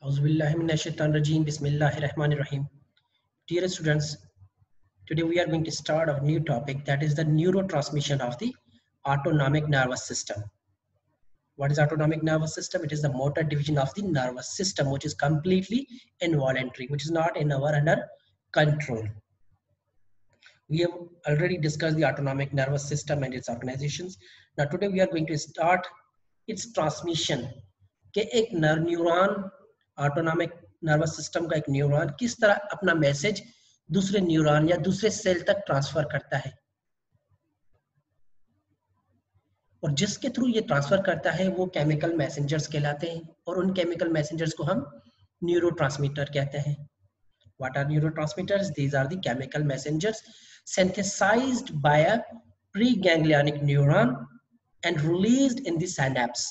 Auzubillahiminash-shaytanir-rajeem. Bismillahir-rahmanir-rahim. Dear students, today we are going to start a new topic, that is the neurotransmission of the autonomic nervous system. What is autonomic nervous system? It is the motor division of the nervous system, which is completely involuntary, which is not in our under control. We have already discussed the autonomic nervous system and its organizations. Now today we are going to start its transmission. कि एक neuron, autonomic nervous system का एक neuron किस तरह अपना message दूसरे neuron या दूसरे सेल तक ट्रांसफर करता है, और जिसके थ्रू ये ट्रांसफर करता है वो केमिकल मैसेंजर्स कहलाते हैं, और उन केमिकल मैसेंजर्स को हम न्यूरोट्रांसमीटर कहते हैं. What are neurotransmitters? These are the chemical messengers synthesized by a preganglionic neuron and released in the synapse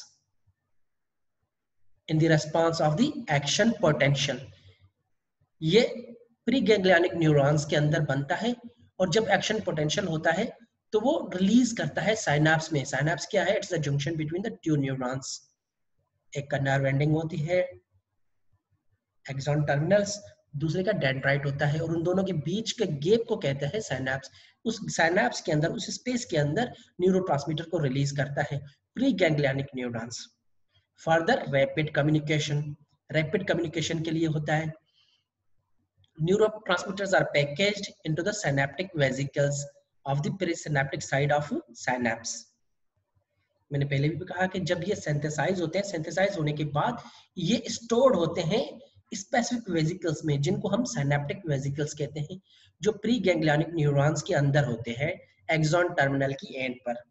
in the response of the action potential. ये प्रीगैंग्लियनिक न्यूरॉन्स के अंदर बनता है, और जब एक्शन पोटेंशियल होता है तो वो रिलीज करता है साइनैप्स में. साइनैप्स क्या है? It's the junction between the two neurons. एक का नर्व एंडिंग होती है एक्सॉन टर्मिनल्स, दूसरे का डेंड्राइट होता है, और उन दोनों के बीच के गैप को कहते हैं साइनैप्स. उस साइनैप्स के अंदर, उस स्पेस के अंदर न्यूरोट्रांसमीटर को रिलीज करता है preganglionic neurons. Further rapid communication के लिए होता है. Neurotransmitters are packaged into the synaptic vesicles of the presynaptic side of synapse. मैंने पहले भी कहा कि जब ये सिंथेसाइज होते हैं, सिंथेसाइज होने के बाद ये स्टोर्ड होते हैं स्पेसिफिक वेसिकल्स में, जिनको हम सिनेप्टिक वेसिकल्स कहते हैं, जो प्री गैंग्लियनिक न्यूरॉन्स के अंदर होते हैं एक्सॉन टर्मिनल की एंड पर.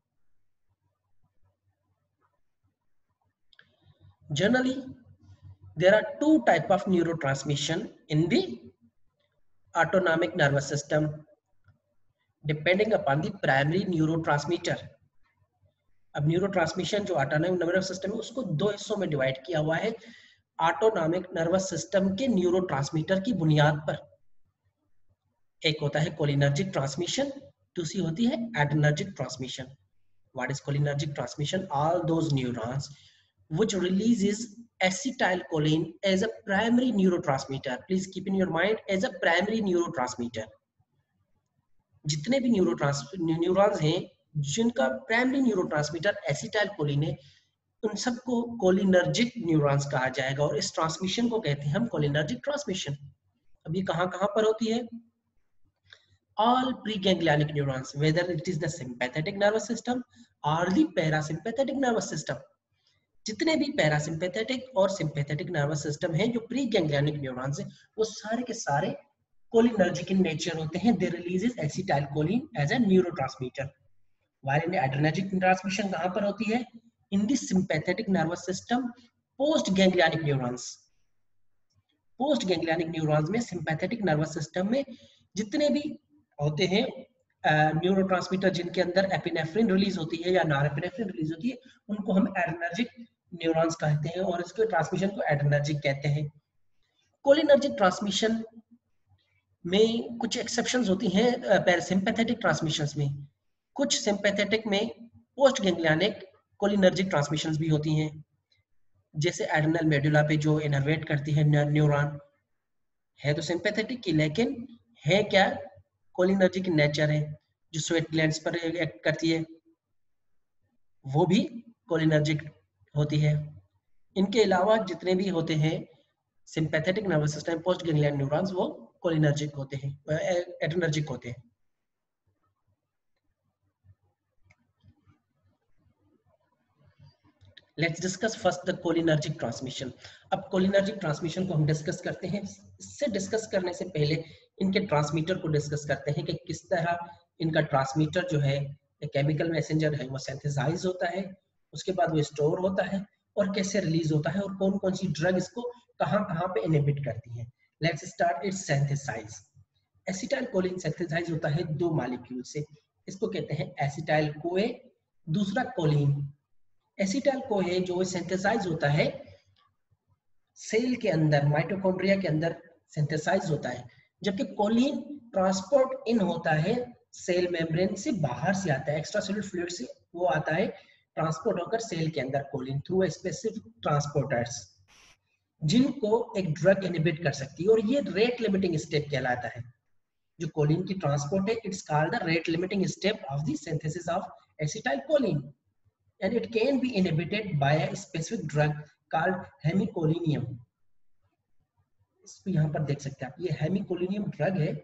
Generally, there are two types of neurotransmission in the autonomic nervous system, depending upon the primary neurotransmitter. अब न्यूरोट्रांसमिशन जो ऑटोनॉमिक नर्वस सिस्टम है उसको दो हिस्सों में डिवाइड किया हुआ है ऑटोनॉमिक नर्वस सिस्टम के न्यूरोट्रांसमीटर की बुनियाद पर. एक होता है कोलिनर्जिक ट्रांसमिशन, दूसरी होती है adrenergic transmission. What is cholinergic transmission? All those neurons which releases acetylcholine as a primary neurotransmitter. Please keep in your mind, as a primary neurotransmitter. जितने भी न्यूरॉन्स हैं जिनका प्राइमरी न्यूरोट्रांसमीटर एसिटाइलकोलिन है, उन सबको कोलिनर्जिक न्यूरॉन्स कहा जाएगा, और इस ट्रांसमिशन को कहते हैं हम कोलिनर्जिक ट्रांसमिशन. अब ये कहाँ कहाँ पर होती है? All preganglionic neurons, whether it is the sympathetic nervous system or the parasympathetic nervous system. जितने भी पैरासिम्पैथेटिक और सिंपैथेटिक नर्वस सिस्टम हैं जो प्री गैंग्लियनिक न्यूरॉन्स हैं, वो सारे के सारे कोलिनर्जिक इन नेचर होते हैं. They releases acetylcholine as a neurotransmitter. While in adrenergic transmission कहां पर होती है? In the sympathetic nervous system post ganglionic neurons. Post ganglionic neurons में, सिंपैथेटिक नर्वस सिस्टम में जितने भी होते हैं न्यूरोट्रांसमीटर जिनके अंदर एपिनेफ्रिन रिलीज होती है या नॉरएपिनेफ्रिन रिलीज होती है, उनको हम एड्रेनर्जिक न्यूरॉन्स कहते हैं, और इसके ट्रांसमिशन को एड्रेनर्जिक कहते हैं. कोलिनर्जिक ट्रांसमिशन में कुछ एक्सेप्शंस होती हैं पैरासिम्पैथेटिक ट्रांसमिशंस में. कुछ सिंपैथेटिक में पोस्ट गैंग्लियनिक कोलिनर्जिक ट्रांसमिशंस भी होती हैं, जैसे एड्रेनल मेडुला पे जो इनर्वेट करती है न्यूरॉन, है तो सिंपैथेटिक की, लेकिन है क्या? कोलिनर्जिक इन नेचर है. जो स्वेट ग्लैंड्स पर एक्ट करती है वो भी कोलिनर्जिक होती है. इनके अलावा जितने भी होते हैं sympathetic nervous system post ganglion neurons, वो कोलिनर्जिक होते हैं, एड्रेनर्जिक होते हैं. Let's discuss first the cholinergic transmission. अब कोलिनर्जिक ट्रांसमिशन को हम डिस्कस करते हैं. इससे डिस्कस करने से पहले इनके ट्रांसमीटर को डिस्कस करते हैं कि किस तरह इनका ट्रांसमीटर जो है, केमिकल मैसेंजर है, वो सिंथेसाइज होता है, उसके बाद वो स्टोर होता है, और कैसे रिलीज होता है, और कौन कौन सी ड्रग इसको कहाँ कहाँ पे इनहिबिट करती है. Let's start its synthesize. Acetylcholine synthesize होता है दो मॉलिक्यूल से. इसको कहते हैं एसिटाइल-कोए, दूसरा कोलिन. एसिटाइल-कोए जो सिंथेसाइज होता है सेल के अंदर, माइटोकॉन्ड्रिया के अंदर सिंथेसाइज होता है, जबकि कोलिन ट्रांसपोर्ट इन होता है सेल मेम्ब्रेन से, बाहर से आता है, एक्स्ट्रा सेलुलर फ्लूइड से वो आता है, ट्रांसपोर्ट होकर सेल के अंदर कोलिन थ्रू स्पेसिफिक ट्रांसपोर्टर्स. जिनको एक ड्रग इनहिबिट कर सकती है, और ये रेट लिमिटिंग स्टेप कहलाता है। जो कोलिन की ट्रांसपोर्ट है, it's called the rate limiting step of the synthesis of acetyl choline, and it can be inhibited by a specific drug called hemicholinium. इसको यहाँ पर देख सकते हैं आप, ये हेमिकोलिनियम ड्रग है।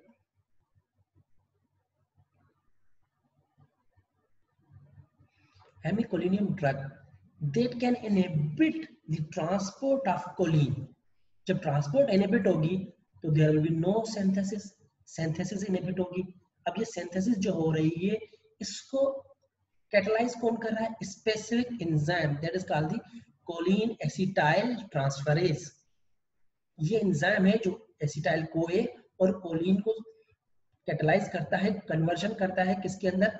Hemicholinium drug that can inhibit the transport of choline. जब ट्रांसपोर्ट इनहिबिट होगी तो there will be no synthesis, synthesis inhibit होगी। अब ये सिंथेसिस जो हो रही है, इसको कैटलाइज कौन कर रहा है? Specific enzyme that is called the choline acetyl transferase. ये एंजाइम है जो एसिटाइल कोए और कोलिन को कैटलाइज करता है, कन्वर्जन करता है किसके अंदर?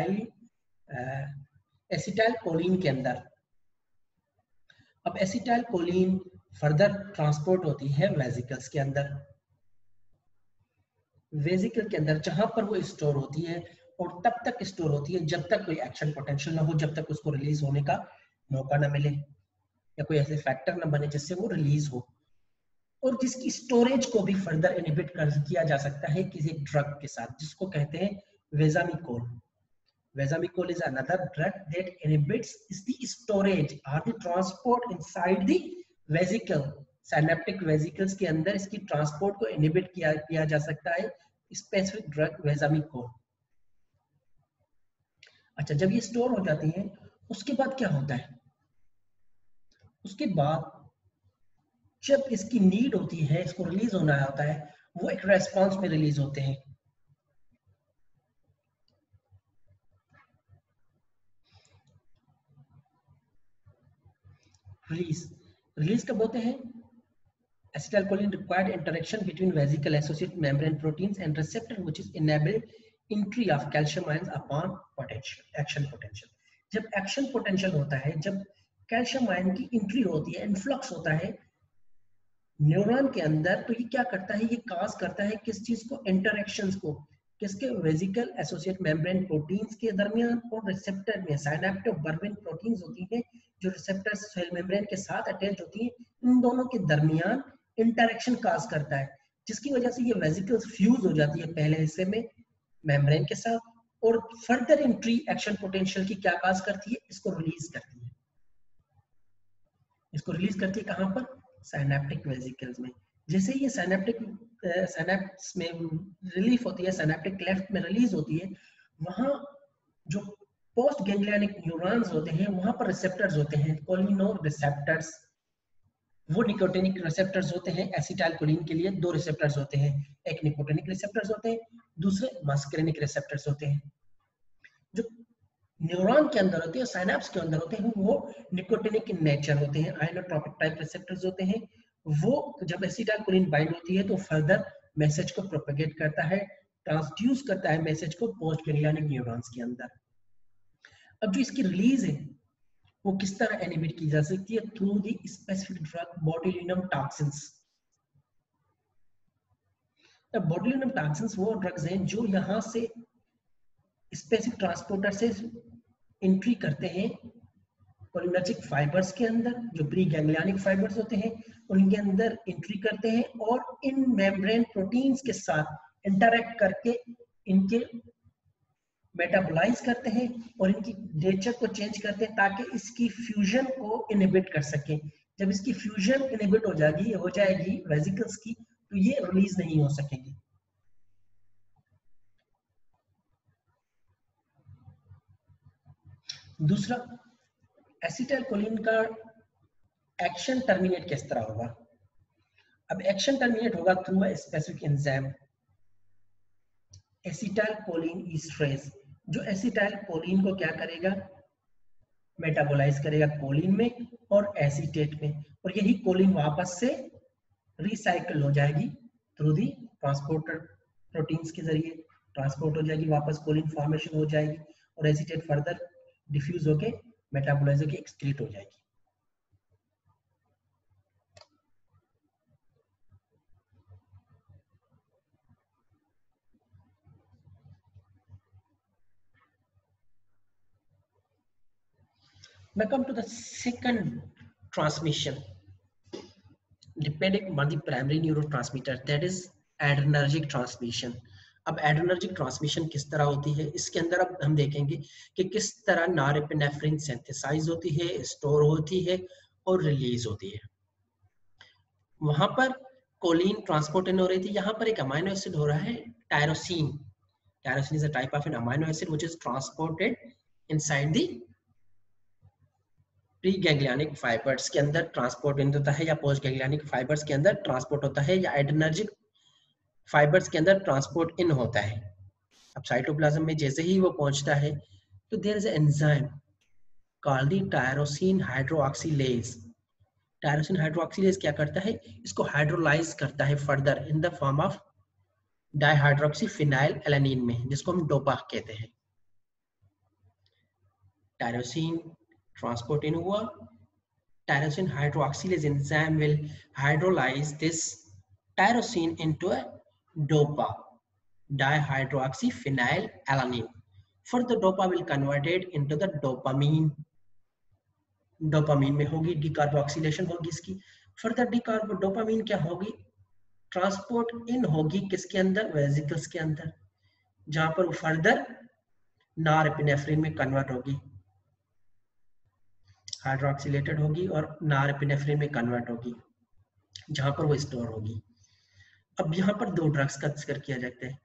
एसिटाइल कोलिन के अंदर। अब एसिटाइल कोलिन फर्दर ट्रांसपोर्ट होती है वेसिकल्स के अंदर, वेसिकल के अंदर जहां पर वो स्टोर होती है, और तब तक स्टोर होती है जब तक कोई एक्शन पोटेंशियल ना हो, जब तक उसको रिलीज होने का मौका ना मिले या कोई ऐसे फैक्टर ना बने जिससे वो रिलीज हो, और जिसकी स्टोरेज को भी फर्दर इनहिबिट किया जा सकता है किसी ड्रग के साथ, जिसको कहते हैं वेजामिकोल। Vesamicol is another drug that inhibits the storage or the transport inside the vesicle. Synaptic vesicles के अंदर इसकी ट्रांसपोर्ट को इनहिबिट किया जा सकता है स्पेसिफिक ड्रग वेजामिकोल। अच्छा, जब ये स्टोर हो जाती हैं उसके बाद क्या होता है? उसके बाद जब इसकी नीड होती है, इसको रिलीज होना होता है, वो एक रेस्पॉन्स में रिलीज होते हैं। रिलीज कब होते हैं? Acetylcholine required interaction between vesicle associated membrane proteins and receptor which is enable entry of calcium ions upon action potential. जब action potential होता है, जब कैल्शियम आयन की एंट्री होती है, इन्फ्लक्स होता है न्यूरॉन के अंदर, तो ये क्या करता है? ये काज करता है किस चीज को? इंटरेक्शंस को। किसके? वेसिकल एसोसिएट मेम्ब्रेन प्रोटीन्स के दरमियान और रिसेप्टर में। साइनेप्टोबर्बिन प्रोटीन्स होती हैं जो रिसेप्टर सेल मेम्ब्रेन के साथ अटैच होती हैं, इन दोनों के दरमियान इंटरेक्शन काज करता है, जिसकी वजह से ये वेसिकल्स फ्यूज हो जाती है पहले हिस्से में मेम्ब्रेन के साथ, और फर्दर एंट्री एक्शन पोटेंशियल की क्या काज करती है? इसको रिलीज करती है। इसको रिलीज करती है कहां पर? साइनेप्टिक वेसिकल्स में। जैसे ये साइनेप्स में रिलीफ होती है, साइनेप्टिक क्लेफ्ट में रिलीज होती है, वहां जो पोस्ट गैंग्लियनिक न्यूरॉन्स होते हैं वहां पर रिसेप्टर्स होते हैं, कोलिनो रिसेप्टर्स। वो निकोटिनिक रिसेप्टर्स होते हैं। एसिटाइल कोलिन के लिए दो रिसेप्टर्स होते हैं, एक निकोटिनिक रिसेप्टर्स होते हैं, दूसरे मस्करिनिक रिसेप्टर्स होते हैं। जो न्यूरॉन के अंदर होते हैं, साइनेप्स के अंदर होते हैं, वो निकोटिनिक इन नेचर होते हैं, आइनोट्रोपिक टाइप रिसेप्टर्स होते हैं। वो जब एसिटाइल कोलिन बाइंड होती है तो फर्दर मैसेज को प्रोपेगेट करता है, ट्रांसड्यूस करता है मैसेज को पोस्ट गैंग्लियनिक न्यूरॉन्स के अंदर। अब जो इसकी रिलीज है वो किस तरह इनहिबिट की जा सकती है? Through the specific drug botulinum toxins. अब बोtulinum टॉक्सिन्स वो ड्रग्स हैं जो यहाँ से स्पेसिफिक ट्रांसपोर्टर से एंट्री करते हैं कोलिनर्जिक फाइबर्स के अंदर, जो प्री गैंग्लियनिक फाइबर्स होते हैं उनके अंदर एंट्री करते हैं, और इन मेम्ब्रेन प्रोटीन्स के साथ इंटरैक्ट करके इनके मेटाबोलाइज करते हैं और इनकी नेचर को चेंज करते हैं ताकि इसकी फ्यूजन को इनहिबिट कर सकें। जब इसकी फ्यूजन इनहिबिट हो जाएगी वेसिकल्स की, तो ये रिलीज नहीं हो सकेगी। दूसरा, एसिटाइल कोलिन का एक्शन टर्मिनेट किस तरह होगा? अब एक्शन टर्मिनेट होगा through a specific enzyme acetyl choline esterase. जो एसिटाइल कोलिन को क्या करेगा? मेटाबोलाइज करेगा कोलिन में और एसीटेट में, और यही कोलिन वापस से रिसाइकल हो जाएगी थ्रू दी ट्रांसपोर्टर प्रोटीन्स के जरिए, ट्रांसपोर्ट हो जाएगी, वापस कोलिन फॉर्मेशन हो जाएगी, और एसीटेट फर्दर डिफ्यूज होके मेटाबोलाइज होके एक्सक्रीट हो जाएगी। Now come to the second transmission. Depending on the primary neurotransmitter that is adrenergic transmission. अब एड्रेनर्जिक ट्रांसमिशन किस तरह होती है, इसके अंदर अब हम देखेंगे कि किस तरह नॉरएपिनेफ्रिन सिंथेसाइज होती है, स्टोर होती है और रिलीज होती है। वहां पर कोलिन ट्रांसपोर्ट हो रही थी, यहाँ पर एक अमाइनो एसिड हो रहा है tyrosine. Tyrosine is a type of an amino acid which is transported inside the pre ganglionic fibres के अंदर ट्रांसपोर्ट होता है, या पोस्ट गैंग्लियनिक फाइबर्स के अंदर ट्रांसपोर्ट होता है, या एड्रेनर्जिक फाइबर्स के अंदर ट्रांसपोर्ट इन होता है। अब साइटोप्लाज्म में जैसे ही वो पहुंचता है तो there is an enzyme called the tyrosine hydroxylase. Tyrosine hydroxylase क्या करता है, इसको हाइड्रोलाइज करता है further in the form of dihydroxy phenyl alanine में, जिसको हम डोपा कहते हैं। टायरोसिन ट्रांसपोर्ट इन हुआ, tyrosine hydroxylase enzyme will hydrolyze this tyrosine into a dopa dihydroxyphenylalanine. Further dopa will convert it into the dopamine. Dopamine में होगी decarboxylation होगी इसकी। फर्दर डोपामीन क्या होगी, ट्रांसपोर्ट इन होगी किसके अंदर, वेसिकल्स के अंदर, जहां पर वो फर्दर नॉरएपिनेफ्रिन में कन्वर्ट होगी, हाइड्रोक्सिलेटेड होगी और नॉरएपिनेफ्रिन में कन्वर्ट होगी, जहां पर वो स्टोर होगी। अब यहाँ पर दो ड्रग्स का जिक्र किया जाता है,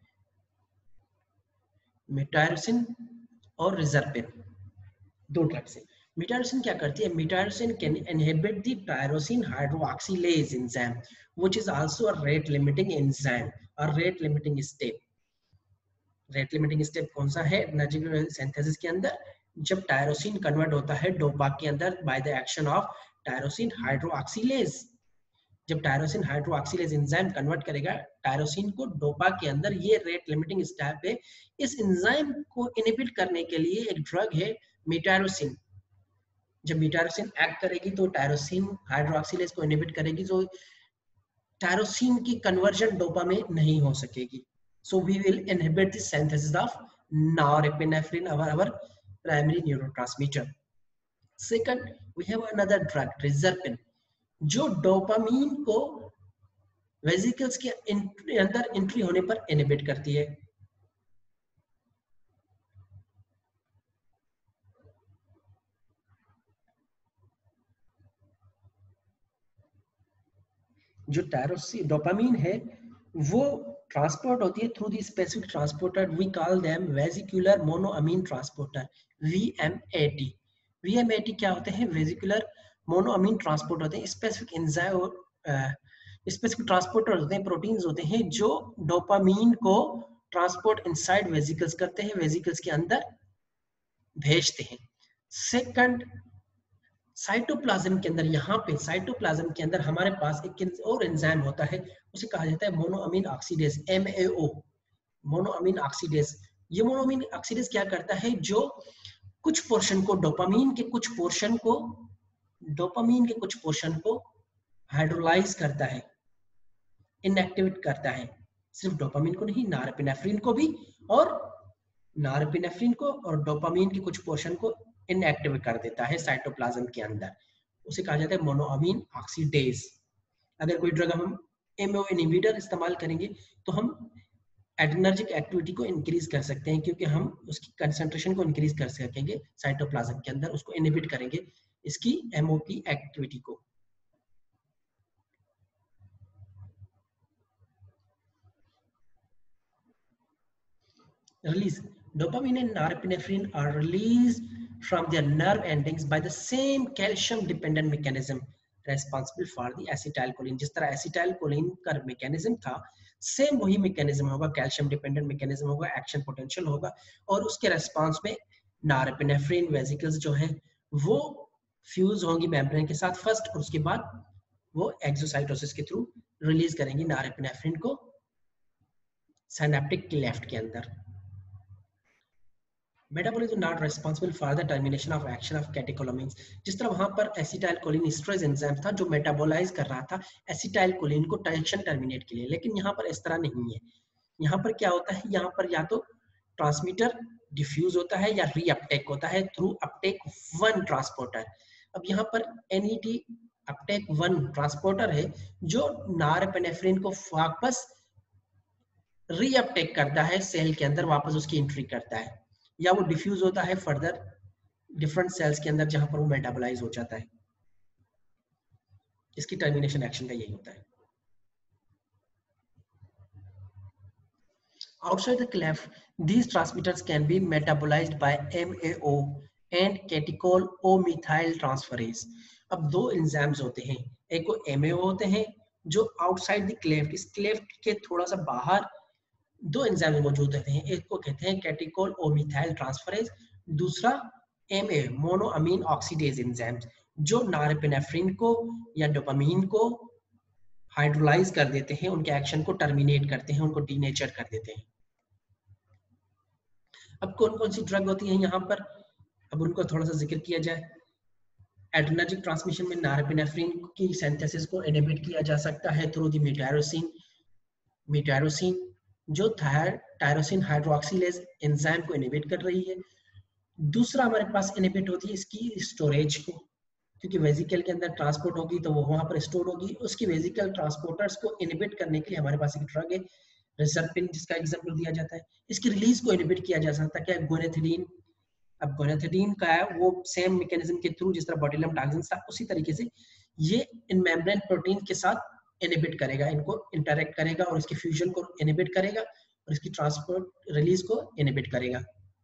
मेटायरोसिन और रिजर्पिन, दो ड्रग्स है। मेटायरोसिन क्या करती है, metyrosine can inhibit the tyrosine hydroxylase enzyme which is also a rate limiting enzyme और rate limiting step. Rate limiting step कौन सा है, एनर्जी सिंथेसिस के अंदर, जब टायरोसिन कन्वर्ट होता है डोपा के अंदर by the action of tyrosine hydroxylase. जब टायरोसिन हाइड्रोक्सिलेज एंजाइम कन्वर्ट करेगा टायरोसिन को डोपा के अंदर, ये रेट लिमिटिंग स्टेप है। इस एंजाइम को इनहिबिट करने के लिए एक ड्रग है मेटायरोसिन। जब मेटायरोसिन एक्ट करेगी तो टायरोसिन हाइड्रोक्सिलेज को इनहिबिट करेगी, जो टायरोसिन की कन्वर्जन डोपा में नहीं हो सकेगी। So we will inhibit the synthesis of norepinephrine, our primary neurotransmitter. Second, we have another drug, reserpine, जो डोपामीन को वेसिकल्स के अंदर एंट्री होने पर इनहिबिट करती है। जो टायरोसिन डोपामीन है वो ट्रांसपोर्ट होती है through the specific transporter, we call them vesicular monoamine transporter, VMAT। VMAT क्या होते हैं, वेसिकुलर मोनोअमीन ट्रांसपोर्ट होते हैं, स्पेसिफिक एंजाइम स्पेसिफिक ट्रांसपोर्टर होते हैं, प्रोटीन्स होते हैं जो डोपामीन को ट्रांसपोर्ट इनसाइड वेसिकल्स करते हैं, वेसिकल्स के अंदर भेजते हैं। सेकंड, साइटोप्लाज्म के अंदर, यहाँ पे साइटोप्लाज्म के अंदर हमारे पास एक और एंजाइम होता है, उसे कहा जाता है monoamine oxidase, MAO, monoamine oxidase. ये मोनोअमीन ऑक्सीडेज क्या करता है, जो कुछ पोर्शन को डोपामीन के कुछ पोर्शन को हाइड्रोलाइज करता है, इनएक्टिवेट करता है। सिर्फ डोपामीन को नहीं, नॉरएपिनेफ्रिन को भी, और नॉरएपिनेफ्रिन को और डोपामीन के कुछ पोर्शन को इनएक्टिवेट कर देता है साइटोप्लाज्म के अंदर, उसे कहा जाता है मोनोअमीन ऑक्सीडेज। अगर कोई ड्रग हम MAO इनहिबिटर इस्तेमाल करेंगे तो हम एड्रेनर्जिक एक्टिविटी को इंक्रीज कर सकते हैं, क्योंकि हम उसकी कंसंट्रेशन को इंक्रीज कर सकेंगे साइटोप्लाज्म के अंदर, उसको इनहिबिट करेंगे इसकी MOP एक्टिविटी को। Release. Dopamine and norepinephrine are released from their nerve endings by the same calcium-dependent mechanism responsible for the acetylcholine. जिस तरह acetylcholine का mechanism था, सेम वही mechanism होगा, calcium dependent mechanism होगा, action potential होगा, और उसके response में norepinephrine vesicles जो हैं वो फ्यूज होंगी मेम्ब्रेन के साथ फर्स्ट, और उसके बाद वो एक्सोसाइटोसिस के थ्रू रिलीज करेंगी नॉरएपिनेफ्रिन को सिनेप्टिक क्लेफ्ट के अंदर। Metabolism not responsible for the termination of action of catecholamines. जिस तरह वहां पर एसिटाइलकोलिन स्ट्रेस एंजाइम था जो मेटाबोलाइज कर रहा था एसिटाइलकोलिन को एक्शन टर्मिनेट के लिए, लेकिन यहाँ पर इस तरह नहीं है। यहाँ पर क्या होता है, यहाँ पर या तो ट्रांसमीटर डिफ्यूज होता है या रीअपटेक होता है थ्रू अपटेक वन ट्रांसपोर्टर। अब यहाँ पर NET अपटेक 1 ट्रांसपोर्टर है जो नॉरपेनेफ्रिन को वापस रीअपटेक करता है, सेल के अंदर वापस उसकी एंट्री करता है, या वो डिफ्यूज होता है फर्दर डिफरेंट सेल्स के अंदर जहां पर वो मेटाबोलाइज हो जाता है। इसकी टर्मिनेशन एक्शन का यही होता है। Outside the cleft, these transmitters can be metabolized by MAO and catechol O-methyl transferase. अब दो एंजाइम्स होते हैं, एक को MAO होते हैं जो आउटसाइड द क्लेफ्ट, इस क्लेफ्ट के थोड़ा सा बाहर दो एंजाइम मौजूद रहते हैं, एक को कहते हैं कैटिकोल ओ-मिथाइल ट्रांसफरेज, दूसरा MA मोनोअमीन ऑक्सीडेज एंजाइम जो नॉरपेनेफ्रिन को या डोपामीन को हाइड्रोलाइज कर देते हैं, उनके एक्शन को टर्मिनेट करते हैं, उनको डीनेचर कर देते हैं। अब कौन कौन सी ड्रग होती है यहाँ पर, अब उनको थोड़ा सा जिक्र किया जाए। एड्रेनर्जिक ट्रांसमिशन में नॉरपेनेफ्रिन की सिंथेसिस को इनहिबिट किया जा सकता है थ्रू द मेटायरोसिन जो टायरोसिन हाइड्रोक्सिलेज एंजाइम को इनहिबिट कर रही है। दूसरा हमारे पास इनहिबिट होती है इसकी स्टोरेज को, क्योंकि वेजिकल के अंदर ट्रांसपोर्ट होगी तो वो वहां पर स्टोर होगी, उसकी वेजिकल ट्रांसपोर्टर्स को इनहिबिट करने के लिए हमारे पास एक ड्रग है रिसर्पिन, जिसका एग्जांपल दिया जाता है। इसकी रिलीज को इनहिबिट किया जा सकता है क्या, गोनेथिलीन। अब गोनेथिलीन का है वो सेम मैकेनिज्म के थ्रू जिस तरह बोtulinum टॉक्सिन था, उसी तरीके से ये इन मेम्ब्रेन प्रोटीन के साथ इनहिबिट करेगा, इनको इंटरेक्ट करेगा और इसके फ्यूजन को इनहिबिट करेगा और इसकी ट्रांसपोर्ट रिलीज को इनहिबिट करेगा।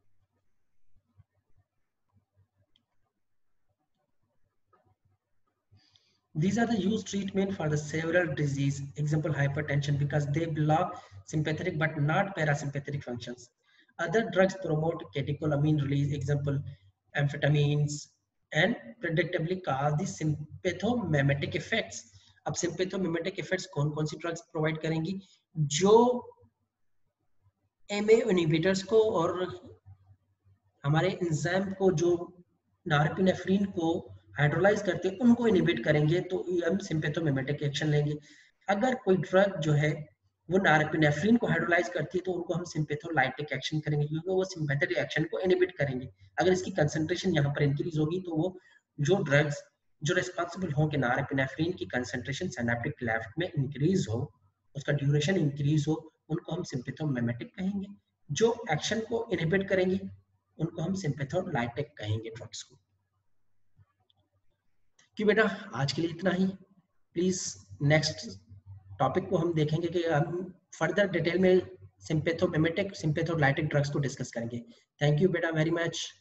These are the used treatment for the several disease, example hypertension, because they block sympathetic but not parasympathetic functions. Other drugs promote catecholamine release, example amphetamines, and predictably cause the sympathomimetic effects. अब sympathomimetic effects कौन कौन सी drugs provide करेंगी, जो MA inhibitors को और हमारे enzyme को जो नॉरपेनेफ्रिन को हाइड्रोलाइज करते हैं उनको इनहिबिट करेंगे, तो हम सिंपैथोमिमेटिक एक्शन लेंगे। अगर कोई ड्रग जो है वो नॉरपेनेफ्रिन को हाइड्रोलाइज करती है तो उनको हम सिंपैथोलाइटिक एक्शन करेंगे, क्योंकि वो सिंपैथेटिक एक्शन को इनहिबिट करेंगे। अगर इसकी कंसंट्रेशन यहाँ पर इंक्रीज होगी तो वो जो ड्रग्स जो रिस्पॉन्सिबल हो कि नॉरपेनेफ्रिन की कंसंट्रेशन सिनेप्टिक क्लेफ्ट में इंक्रीज हो, उसका ड्यूरेशन इंक्रीज हो, उनको हम सिंपैथोमिमेटिक कहेंगे। जो एक्शन को इनहिबिट करेंगे उनको हम सिंपैथोलाइटिक कहेंगे ड्रग्स को। कि बेटा आज के लिए इतना ही। प्लीज नेक्स्ट टॉपिक को हम देखेंगे कि हम फर्दर डिटेल में सिंपैथोमिमेटिक सिंपैथोलाइटिक ड्रग्स को डिस्कस करेंगे। थैंक यू बेटा वेरी मच।